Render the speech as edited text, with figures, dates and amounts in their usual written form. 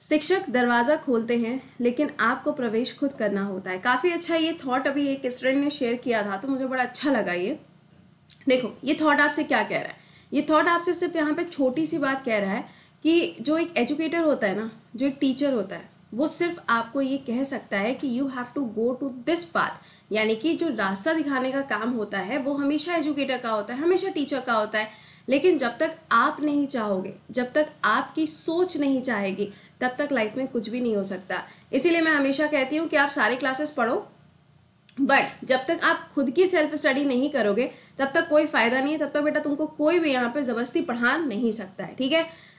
शिक्षक दरवाज़ा खोलते हैं लेकिन आपको प्रवेश खुद करना होता है। काफ़ी अच्छा ये थॉट अभी एक स्टूडेंट ने शेयर किया था, तो मुझे बड़ा अच्छा लगा ये। देखो ये थॉट आपसे क्या कह रहा है, ये थॉट आपसे सिर्फ यहाँ पे छोटी सी बात कह रहा है कि जो एक एजुकेटर होता है ना, जो एक टीचर होता है, वो सिर्फ आपको ये कह सकता है कि you have to go to this path, यानी कि जो रास्ता दिखाने का काम होता है वो हमेशा एजुकेटर का होता है, हमेशा टीचर का होता है। लेकिन जब तक आप नहीं चाहोगे, जब तक आपकी सोच नहीं चाहेगी, तब तक लाइफ में कुछ भी नहीं हो सकता। इसीलिए मैं हमेशा कहती हूँ कि आप सारी क्लासेस पढ़ो, बट जब तक आप खुद की सेल्फ स्टडी नहीं करोगे तब तक कोई फायदा नहीं है, तब तक बेटा तुमको कोई भी यहाँ पे जबरदस्ती पढ़ा नहीं सकता है। ठीक है,